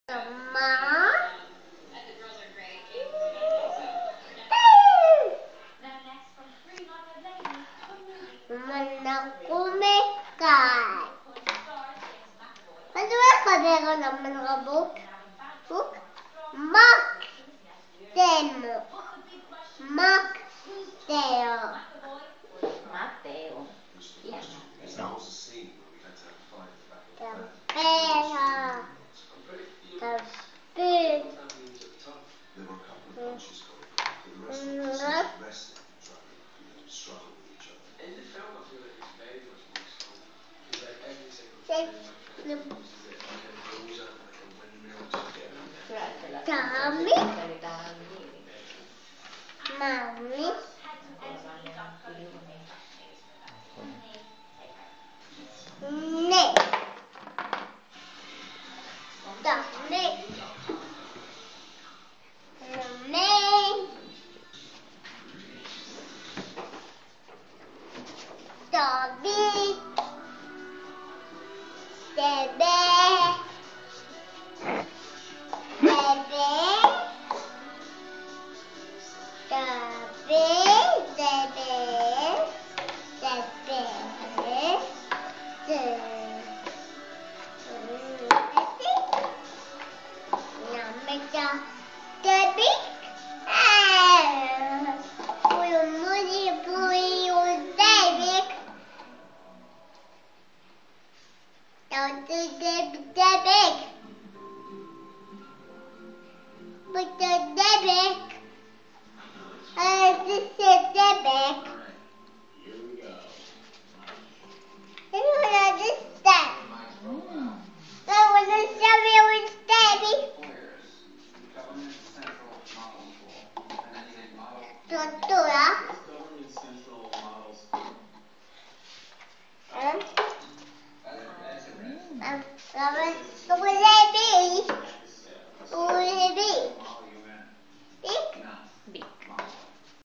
Mama. Menakumekay. Ano ba kadero naman nga book? Book? Maktemo. Makteo. Matteo. Chi è Matteo? Tapera. Tapera. Tommy. Mommy. Nick. Dominic. Romaine. Dobby. Debe. Debe. Dobby. Debe. Debe. Debbie? Don't do Debbie. But the Debbie. This is Debbie. Here we go. I don't understand. I want to show you with Debbie. Tortura. Government Central Model School. Government